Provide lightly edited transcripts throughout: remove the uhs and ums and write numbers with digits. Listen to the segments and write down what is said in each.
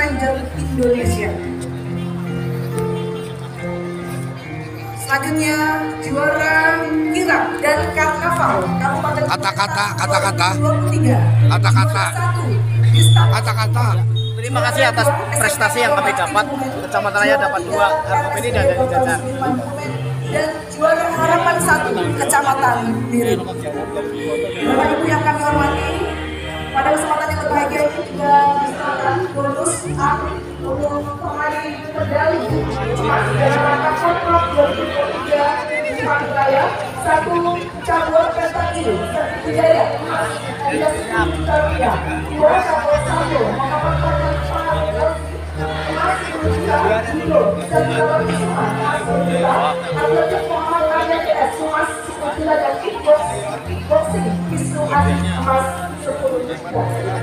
Ranger Indonesia. Selanjutnya juara kirap dan karnaval Kabupaten Kata-kata 23 kata-kata. Terima kasih atas prestasi yang kami dapat. Kecamatan Raya dapat 2 Harkopeni dan dari Jajar. Dan juara harapan 1 Kecamatan Biring. Bapak Ibu yang kami hormati, pada kesempatan yang berbahagia ini juga diserahkan bonus A untuk peraih medali dalam Kontrok 2023 di Raya 1 cabur pentakil Sertifikaya Hadiah Rupiah 2 cabur 1 mendapatkan penghargaan emas 10 juta kilo dan mendapatkan emas 10 juta atlet Muhammad AMS emas 10 juta dan kickboxing Wisnu Adi emas 10 juta.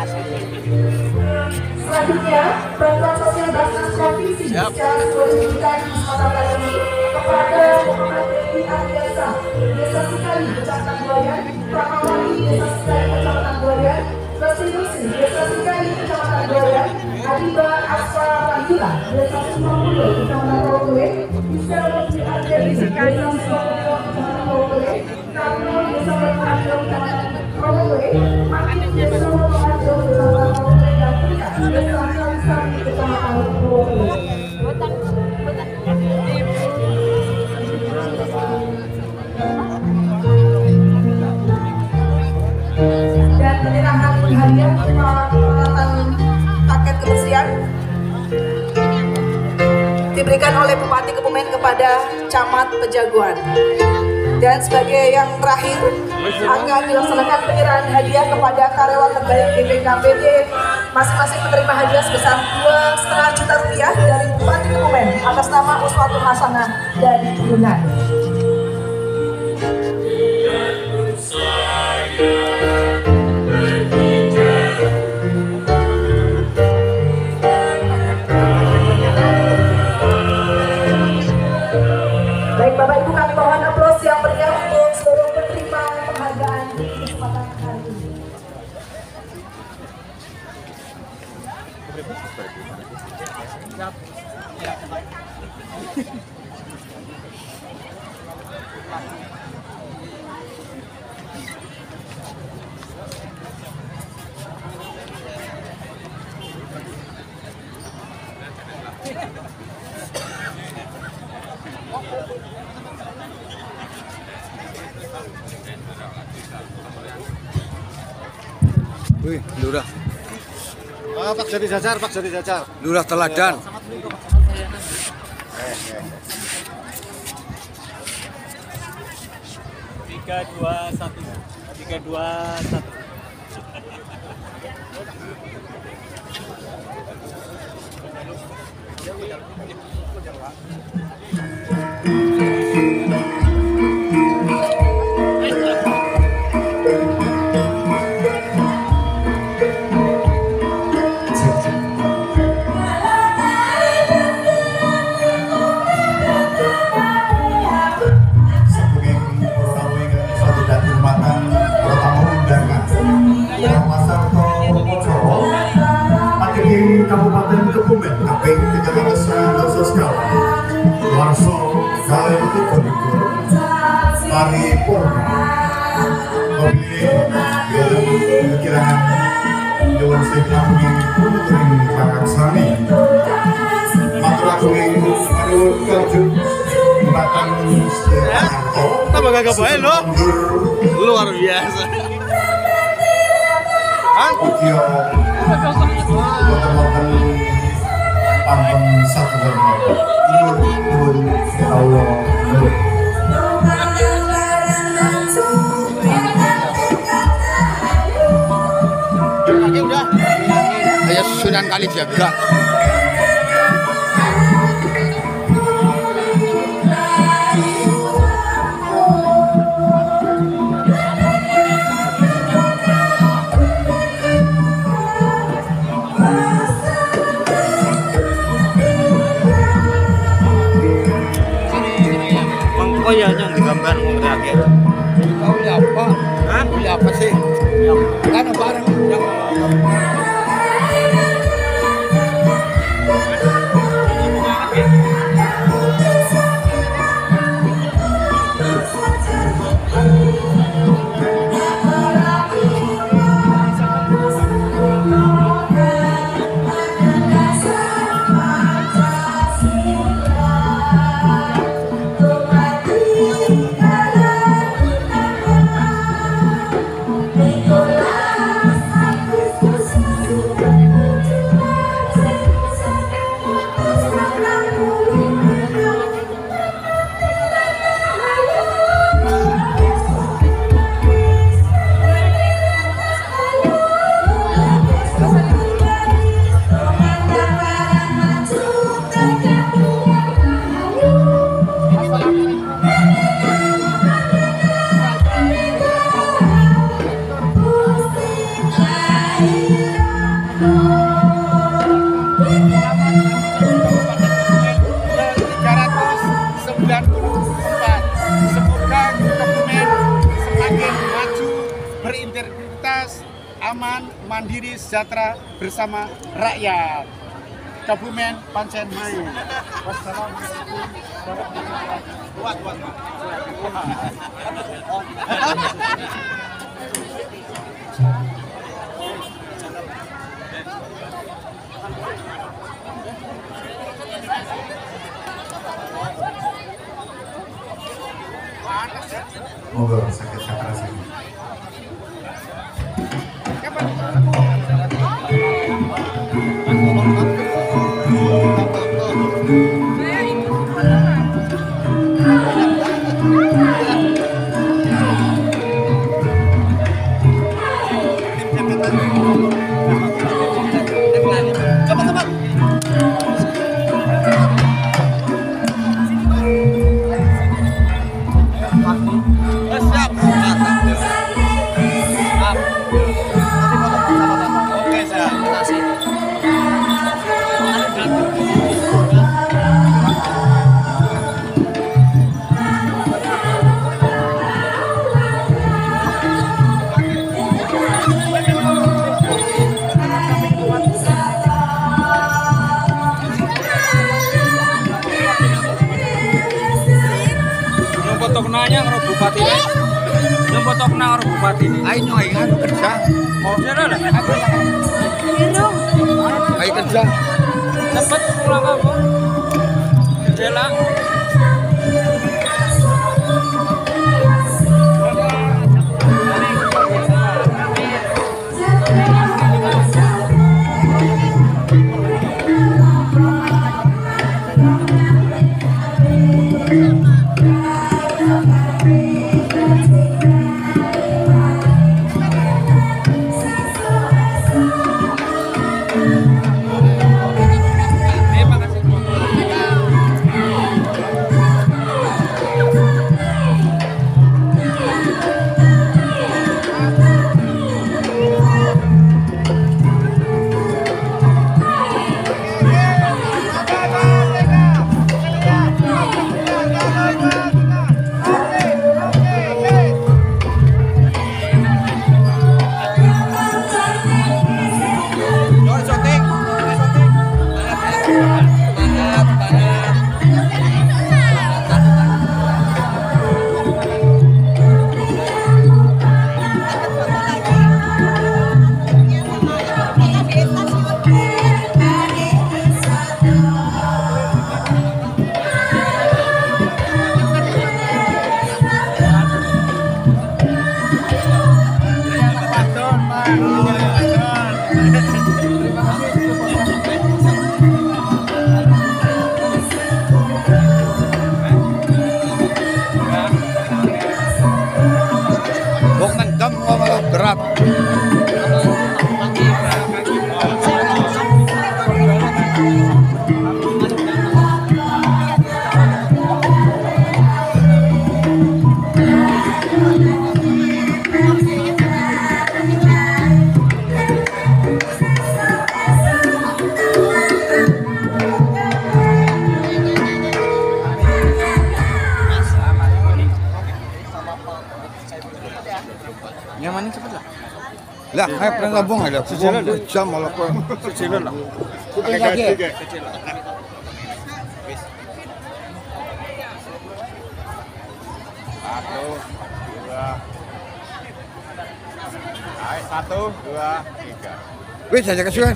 Selanjutnya, bantuan sosial Basnas Provinsi secara 20 juta di kesempatan ini kepada Muhammad Dewi Ardiasa, Desa Sekali, Kecamatan Buayan, Pramawati, Desa Sekali, Kecamatan Buayan, Bersih-Bersih, Desa Sekali, Kecamatan Buayan, Adiba Asfa Mahila, Desa Sumamulo, Kecamatan Rogowe, Bisa Lebih Ardiadi, Desa Sumamulo, Kecamatan Rogowe, Karno, Desa Berpajo, Kecamatan Rogowe, Makin Desa Berpajo, Kecamatan Rogowe, dan Peka, Desa Sari, Kecamatan Rogowe. Dan penyerahan hadiah peralatan paket kebersihan diberikan oleh Bupati Kebumen kepada Camat Pejaguan. Dan sebagai yang terakhir akan dilaksanakan penyerahan hadiah kepada karyawan terbaik BPKPD, masing-masing menerima hadiah sebesar 2,5 juta rupiah dari Bupati Kebumen atas nama Uswatul Hasanah dan Yunan. Baik Bapak Ibu, kami mohon aplaus yang meriah untuk seluruh penerima penghargaan di kesempatan hari ini. Wih, lurah. Pak Jody Jajar, Pak Jody Jajar. Lurah Teladan. 3-2-1. Kabupaten Kebumen, Kaping 319 skala, Warso, Kali Tikundur, Paripurna, Pemilih, Kiraan, Dewan Seknapungi, Putring Kakak Sani, Matrakungi, Manur Kerjun, Batang Setianto, Tambah gagah baik loh. Luar biasa. Ukio, Boten Pampeng Satuan, Nur Allah, Nur. Kayak Sunan Kalijaga. Oh iya, yang digambar mau terakhir. Kau beli apa? Hah? Beli apa sih? Kan barang yang Semoga Kebumen semakin maju, berintegritas, aman, mandiri, sejahtera bersama rakyat. Kebumen pancen main. Wassalamualaikum warahmatullahi Monggo sakit sakrasi. Nanya karo bupati ini, yang fotok nang karo bupati ini. Ayo nyoy, aku kerja. Mau sana lah. Ayo kerja. Cepet pulang kamu. Jela. Gerak. Yang mana cepet lah. Lah, kayak pernah ngabung ada. Sejalan jam malah kok. Sejalan lah. Kuping lagi. Satu, dua. Ayo, 1, 2, 3. Wih, saya kesuwen.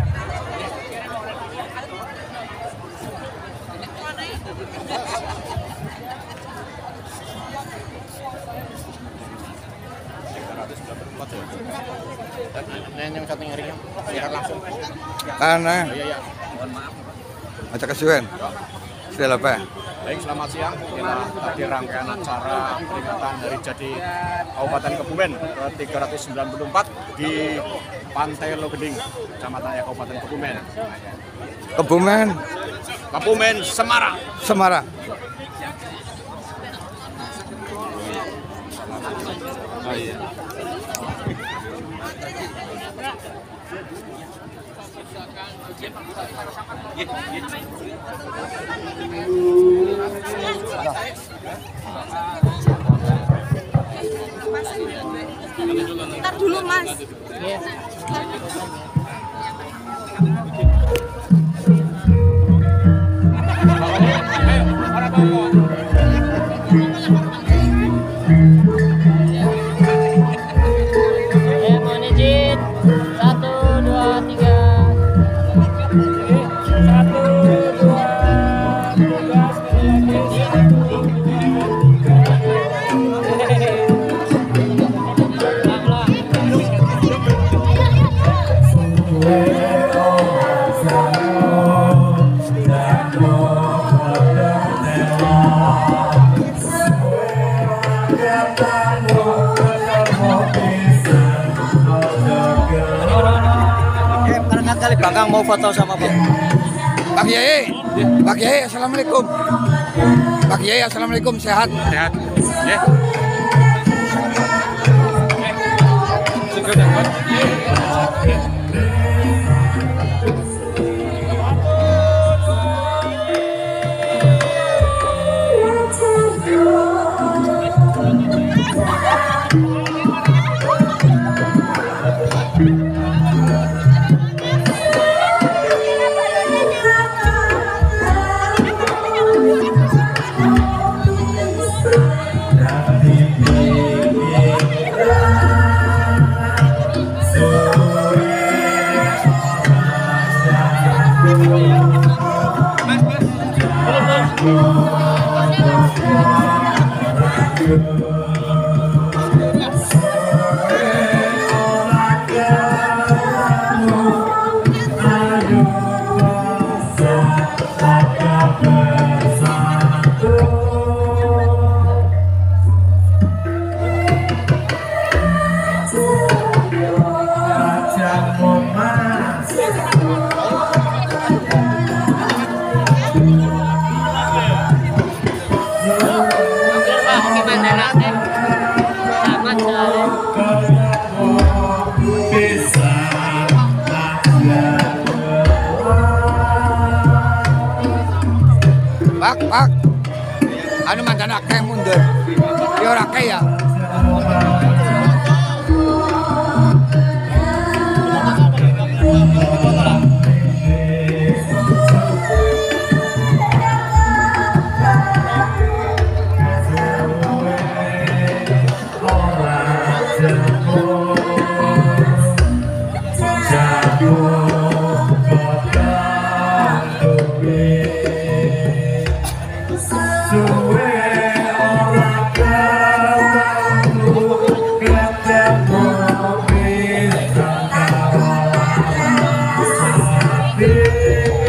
Yang satu ringnya siaran langsung. Karena Iya. Mohon maaf. ada kesuwen. Sudah apa? Baik, selamat siang. Inilah tadi rangkaian acara peringatan Hari Jadi Kabupaten Kebumen ke-394 di Pantai Logeding, Kecamatan Kabupaten Kebumen. Kebumen, Kebumen, Semarang. Semarang. Oh iya. Ntar dulu Mas. Mohon izin. 1, 2, 3. 1, Barangkali kali Bangkang mau foto sama Pak Kiai. Pak Kiai, assalamualaikum. Pak Kiai, assalamualaikum. Sehat? Sehat. Pak, anu mantan akeh mundur. Ya ora akeh ya. Suwe